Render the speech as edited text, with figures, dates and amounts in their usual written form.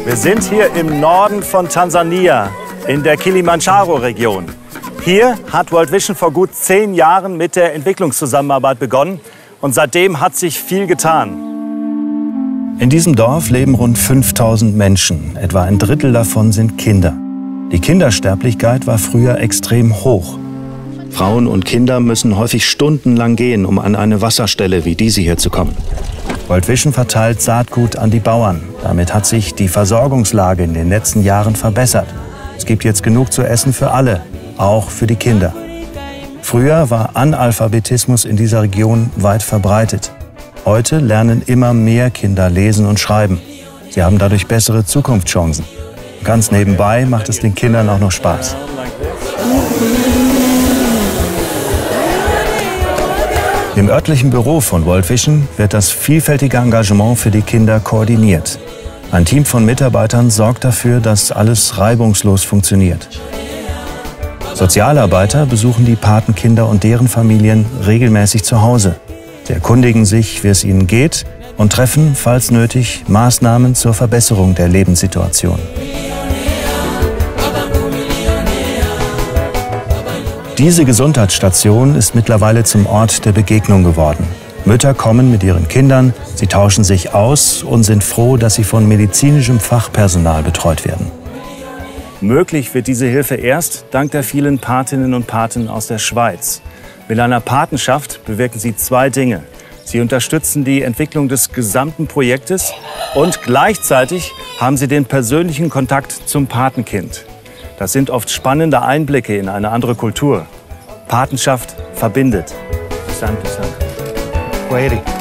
Wir sind hier im Norden von Tansania, in der Kilimanjaro-Region. Hier hat World Vision vor gut 10 Jahren mit der Entwicklungszusammenarbeit begonnen und seitdem hat sich viel getan. In diesem Dorf leben rund 5000 Menschen. Etwa ein Drittel davon sind Kinder. Die Kindersterblichkeit war früher extrem hoch. Frauen und Kinder müssen häufig stundenlang gehen, um an eine Wasserstelle wie diese hier zu kommen. World Vision verteilt Saatgut an die Bauern. Damit hat sich die Versorgungslage in den letzten Jahren verbessert. Es gibt jetzt genug zu essen für alle, auch für die Kinder. Früher war Analphabetismus in dieser Region weit verbreitet. Heute lernen immer mehr Kinder lesen und schreiben. Sie haben dadurch bessere Zukunftschancen. Ganz nebenbei macht es den Kindern auch noch Spaß. Im örtlichen Büro von World Vision wird das vielfältige Engagement für die Kinder koordiniert. Ein Team von Mitarbeitern sorgt dafür, dass alles reibungslos funktioniert. Sozialarbeiter besuchen die Patenkinder und deren Familien regelmäßig zu Hause. Sie erkundigen sich, wie es ihnen geht und treffen, falls nötig, Maßnahmen zur Verbesserung der Lebenssituation. Diese Gesundheitsstation ist mittlerweile zum Ort der Begegnung geworden. Mütter kommen mit ihren Kindern, sie tauschen sich aus und sind froh, dass sie von medizinischem Fachpersonal betreut werden. Möglich wird diese Hilfe erst dank der vielen Patinnen und Paten aus der Schweiz. Mit einer Patenschaft bewirken sie 2 Dinge. Sie unterstützen die Entwicklung des gesamten Projektes und gleichzeitig haben sie den persönlichen Kontakt zum Patenkind. Das sind oft spannende Einblicke in eine andere Kultur. Patenschaft verbindet. Kwaheri.